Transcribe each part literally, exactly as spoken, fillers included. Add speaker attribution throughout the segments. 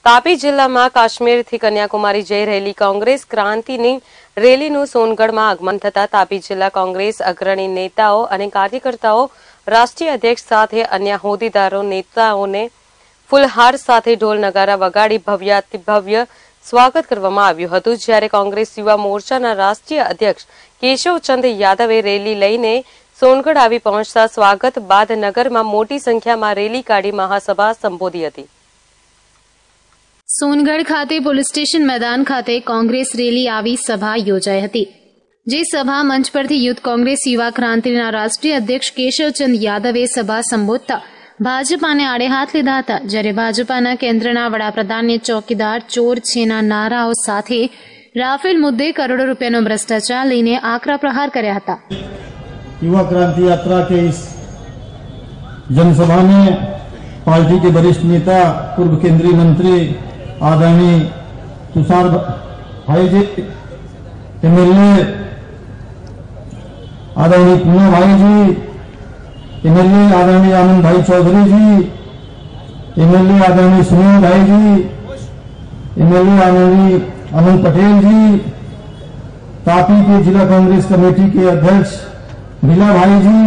Speaker 1: તાપી જિલ્લામાં કાશ્મીરથી કન્યાકુમારી જઈ રહેલી કોંગ્રેસ ક્રાંતિની રેલીનું સોનગઢમાં આગમન થતા તાપી જિલ્લા કોંગ્રેસ અગ્રણી નેતાઓ અને કાર્યકર્તાઓ રાષ્ટ્રીય અધ્યક્ષ સાથે અન્ય હોદ્દેદારો નેતાઓને ફૂલહાર સાથે ઢોલ નગારા વગાડી ભવ્યાતિ ભવ્ય સ્વાગત કરવામાં આવ્યું હતું। જ્યારે કોંગ્રેસ યુવા મોરચાના રાષ્ટ્રીય અધ્યક્ષ કેશવચંદ યાદવે રેલી લઈને સોનગઢ આવી પહોંચતા સ્વાગત બાદ નગરમાં મોટી સંખ્યામાં રેલી કાઢી મહાસભા સંબોધી હતી।
Speaker 2: સોનગઢ ખાતે પોલીસ સ્ટેશન મેદાન ખાતે કોંગ્રેસ રેલી આવી સભા યોજાઈ હતી, જે સભા મંચ પરથી યુથ કોંગ્રેસ યુવા ક્રાંતિના રાષ્ટ્રીય અધ્યક્ષ કેશવચંદ યાદવે સભા સંબોધતા ભાજપાને આડે હાથ લીધા હતા। જ્યારે ભાજપાના કેન્દ્રના વડાપ્રધાનને ચોકીદાર ચોર છેના નારાઓ સાથે રાફેલ મુદ્દે કરોડો રૂપિયાનો ભ્રષ્ટાચાર લઈને આકરા પ્રહાર કર્યા હતા।
Speaker 3: युवा क्रांति यात्रा के इस जनसभा में पार्टी के वरिष्ठ नेता पूर्व केंद्रीय मंत्री आदरणीय तुषार भाई जी, एमएलए आदरणीय पूना भाई जी, एमएलए आदरणीय आनंद भाई चौधरी जी, एमएलए आदरणीय सुनील भाई जी, एमएलए आदरणीय अमन पटेल जी, तापी के जिला कांग्रेस कमेटी के अध्यक्ष मीला भाई जी,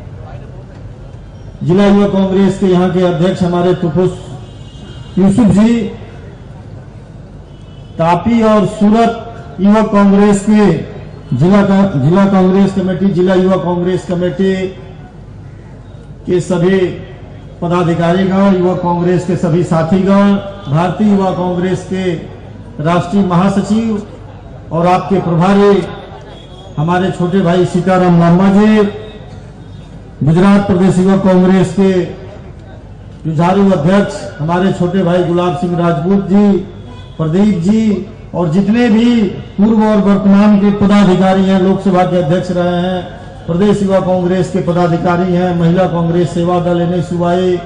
Speaker 3: जिला युवा कांग्रेस के यहाँ के अध्यक्ष हमारे तुफुस यूसुफ जी, तापी और सूरत युवा कांग्रेस के जिला जिला कांग्रेस कमेटी, जिला युवा कांग्रेस कमेटी के सभी पदाधिकारीगण, युवा कांग्रेस के सभी साथीगण, भारतीय युवा कांग्रेस के राष्ट्रीय महासचिव और आपके प्रभारी हमारे छोटे भाई सीताराम लांबा जी, गुजरात प्रदेश युवा कांग्रेस के जुझारू अध्यक्ष हमारे छोटे भाई गुलाब सिंह राजपूत जी, प्रदीप जी और जितने भी पूर्व और वर्तमान के पदाधिकारी हैं, लोकसभा के अध्यक्ष रहे हैं, प्रदेश युवा कांग्रेस के पदाधिकारी हैं, महिला कांग्रेस सेवा दल एन सुवाई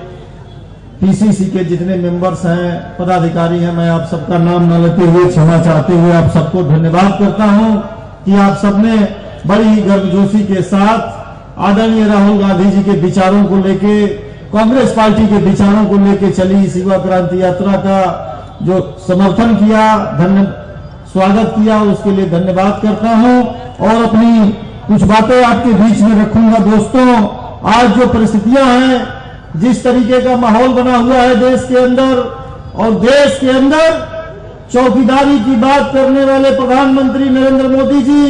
Speaker 3: पीसीसी के जितने मेंबर्स हैं, पदाधिकारी हैं, मैं आप सबका नाम न लेते हुए क्षमा चाहते हुए आप सबको धन्यवाद करता हूं कि आप सबने बड़ी ही गर्मजोशी के साथ आदरणीय राहुल गांधी जी के विचारों को लेके, कांग्रेस पार्टी के विचारों को लेके चली इस युवा क्रांति यात्रा का जो समर्थन किया, धन्य स्वागत किया, उसके लिए धन्यवाद करता हूं। और अपनी कुछ बातें आपके बीच में रखूंगा। दोस्तों, आज जो परिस्थितियां हैं, जिस तरीके का माहौल बना हुआ है देश के अंदर, और देश के अंदर चौकीदारी की बात करने वाले प्रधानमंत्री नरेंद्र मोदी जी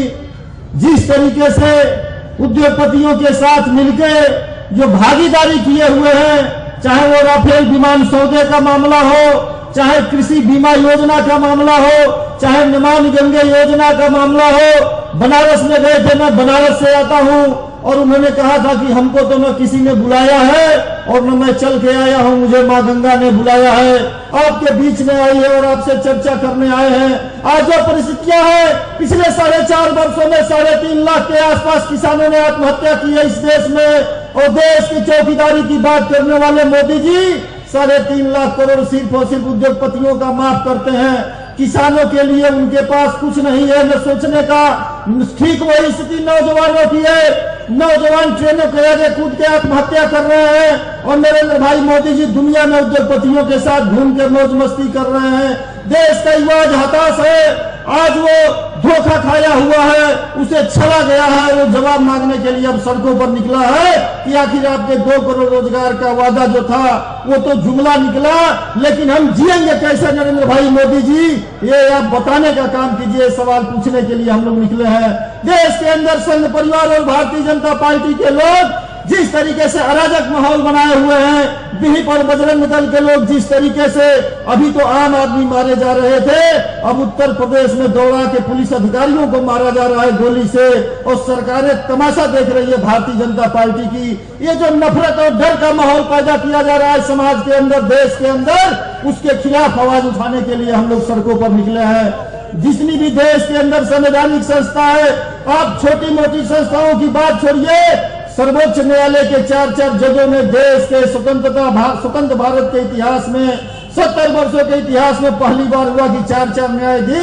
Speaker 3: जिस तरीके से उद्योगपतियों के साथ मिलकर जो भागीदारी किए हुए हैं, चाहे वो राफेल विमान सौदे का मामला हो, चाहे कृषि बीमा योजना का मामला हो, चाहे नमामि गंगे योजना का मामला हो। बनारस में गए थे, मैं बनारस से आता हूं, और उन्होंने कहा था कि हमको तो न किसी ने बुलाया है और न मैं चल के आया हूं, मुझे मां गंगा ने बुलाया है, आपके बीच में आई है और आपसे चर्चा करने आए हैं। आज जो परिस्थितियां हैं, पिछले साढ़े चार वर्षों में साढ़े तीन लाख के आसपास किसानों ने आत्महत्या की है इस देश में, और देश की चौकीदारी की बात करने वाले मोदी जी साढ़े तीन लाख करोड़ सिर्फ और सिर्फ उद्योगपतियों का माफ करते हैं। किसानों के लिए उनके पास कुछ नहीं है, न सोचने का। ठीक वही स्थिति नौजवानों की है, नौजवान ट्रेनों के आगे कूद के आत्महत्या कर रहे हैं, और नरेंद्र भाई मोदी जी दुनिया में उद्योगपतियों के साथ घूम कर मौज मस्ती कर रहे हैं। देश का युवा आज हताश है, आज वो धोखा खाया हुआ है, उसे छला गया है, वो जवाब मांगने के लिए अब सड़कों पर निकला है कि आखिर आपके दो करोड़ रोजगार का वादा जो था वो तो जुमला निकला, लेकिन हम जिएंगे कैसे नरेंद्र भाई मोदी जी, ये आप बताने का काम कीजिए। सवाल पूछने के लिए हम लोग निकले हैं। देश के अंदर संघ परिवार और भारतीय जनता पार्टी के लोग जिस तरीके से अराजक माहौल बनाए हुए हैं, विहिप और बजरंग दल के लोग जिस तरीके से, अभी तो आम आदमी मारे जा रहे थे, अब उत्तर प्रदेश में दौड़ा के पुलिस अधिकारियों को मारा जा रहा है गोली से, और सरकारें तमाशा देख रही है भारतीय जनता पार्टी की। ये जो नफरत और डर का माहौल पैदा किया जा रहा है समाज के अंदर, देश के अंदर, उसके खिलाफ आवाज उठाने के लिए हम लोग सड़कों पर निकले हैं। जितनी भी देश के अंदर संवैधानिक संस्था है, आप छोटी मोटी संस्थाओं की बात छोड़िए, सर्वोच्च न्यायालय के चार चार जजों ने देश के स्वतंत्रता स्वतंत्र भारत के इतिहास में, सत्तर वर्षों के इतिहास में पहली बार हुआ कि चार चार न्यायाधीश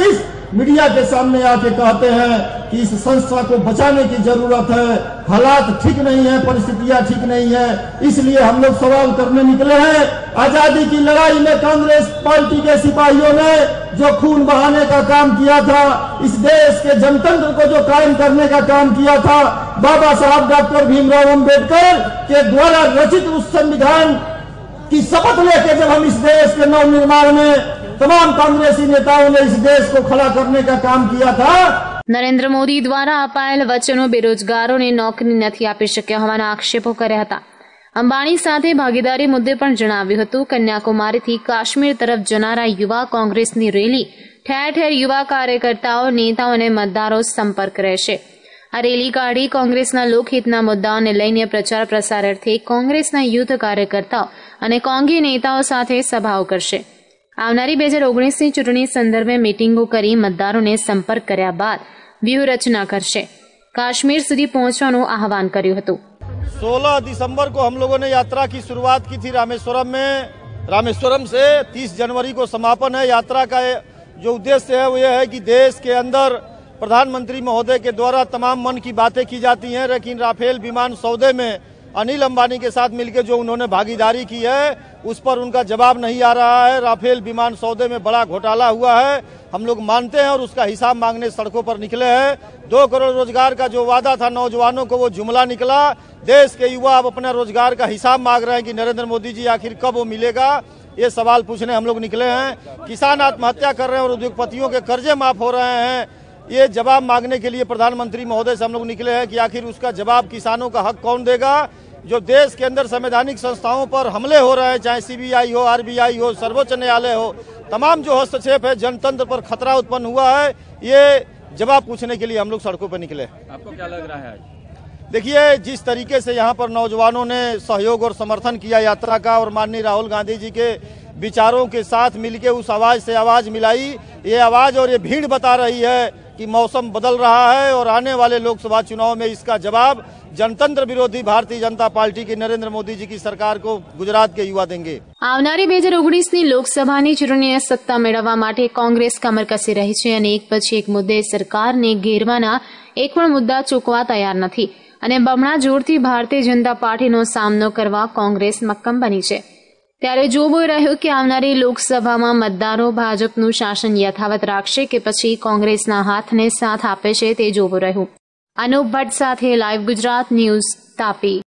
Speaker 3: मीडिया के सामने आके कहते हैं कि इस संस्था को बचाने की जरूरत है, हालात ठीक नहीं है, परिस्थितियां ठीक नहीं है, इसलिए हम लोग सवाल करने निकले हैं। आजादी की लड़ाई में कांग्रेस पार्टी के सिपाहियों ने जो खून बहाने का काम किया था, इस देश के जनतंत्र को जो कायम करने का काम किया था, बाबा साहब डॉक्टर भीमराव अम्बेडकर के द्वारा रचित उस संविधान की शपथ लेके जब हम इस देश के नव निर्माण में तमाम कांग्रेसी नेताओं ने इस देश को खड़ा करने का काम किया था।
Speaker 2: નરેન્દ્ર મોદી દ્વારા અપાયેલ વચનો બેરોજગારોને નોકરી નથી આપી શક્યા હોવાના આક્ષેપો કર્યા હતા। અંબાણી સાથે ભાગીદારી મુદ્દે પણ જણાવ્યું હતું। કન્યાકુમારીથી કાશ્મીર તરફ જનારા યુવા કોંગ્રેસની રેલી ઠેર ઠેર યુવા કાર્યકર્તાઓ, નેતાઓ અને મતદારો સંપર્ક રહેશે। આ રેલી કાઢી કોંગ્રેસના લોકહિતના મુદ્દાઓને લઈને પ્રચાર પ્રસાર અર્થે કોંગ્રેસના યુથ કાર્યકર્તાઓ અને કોંગી નેતાઓ સાથે સભાઓ કરશે। આવનારી બે હજાર ઓગણીસની ચૂંટણી સંદર્ભે મીટિંગો કરી મતદારોને સંપર્ક કર્યા બાદ વ્યૂહરચના કરશે। કાશ્મીર સુધી પહોંચવાનું આહવાન કર્યું હતું।
Speaker 4: सोलह दिसंबर को हम लोगों ने यात्रा की शुरुआत की थी रामेश्वरम में। रामेश्वरम से तीस जनवरी को समापन है। यात्रा का जो उद्देश्य है वो ये है कि देश के अंदर प्रधानमंत्री महोदय के द्वारा तमाम मन की बातें की जाती हैं, लेकिन राफेल विमान सौदे में अनिल अंबानी के साथ मिलकर जो उन्होंने भागीदारी की है उस पर उनका जवाब नहीं आ रहा है। राफेल विमान सौदे में बड़ा घोटाला हुआ है, हम लोग मानते हैं और उसका हिसाब मांगने सड़कों पर निकले हैं। दो करोड़ रोजगार का जो वादा था नौजवानों को वो जुमला निकला। देश के युवा अब अपना रोजगार का हिसाब मांग रहे हैं कि नरेंद्र मोदी जी आखिर कब वो मिलेगा, ये सवाल पूछने हम लोग निकले हैं। किसान आत्महत्या कर रहे हैं और उद्योगपतियों के कर्जे माफ हो रहे हैं, ये जवाब मांगने के लिए प्रधानमंत्री महोदय से हम लोग निकले हैं कि आखिर उसका जवाब किसानों का हक कौन देगा। जो देश के अंदर संवैधानिक संस्थाओं पर हमले हो रहे हैं, चाहे सीबीआई हो, आरबीआई हो, सर्वोच्च न्यायालय हो, तमाम जो हस्तक्षेप है, जनतंत्र पर खतरा उत्पन्न हुआ है, ये जवाब पूछने के लिए हम लोग सड़कों पर निकले।
Speaker 5: आपको क्या लग रहा है आज?
Speaker 4: देखिए, जिस तरीके से यहाँ पर नौजवानों ने सहयोग और समर्थन किया यात्रा का और माननीय राहुल गांधी जी के विचारों के साथ मिलकर उस आवाज से आवाज मिलाई, ये आवाज और ये भीड़ बता रही है कि मौसम बदल रहा है और आने वाले लोकसभा चुनाव में इसका जवाब जनतंत्र विरोधी भारतीय जनता पार्टी की नरेंद्र मोदी जी की सरकार को गुजरात के युवा देंगे।
Speaker 2: આવનારી બે હજાર ઓગણીસની લોકસભાની ચૂંટણીએ સત્તા મેળવવા માટે કોંગ્રેસ કમર કસી રહી છે અને એક પછી એક મુદ્દે સરકારને ઘેરવાના એક પણ મુદ્દા ચૂકવા તૈયાર નથી અને બમણા જોરથી ભારતીય જનતા પાર્ટીનો સામનો કરવા કોંગ્રેસ મક્કમ બની છે। ત્યારે જોવું રહ્યું કે આવનારી લોકસભામાં મતદારો ભાજપનું શાસન યથાવત રાખશે કે પછી કોંગ્રેસના હાથને સાથ આપે છે તે જોવું રહ્યું। અનુપ ભટ્ટ સાથે લાઈવ ગુજરાત ન્યૂઝ તાપી।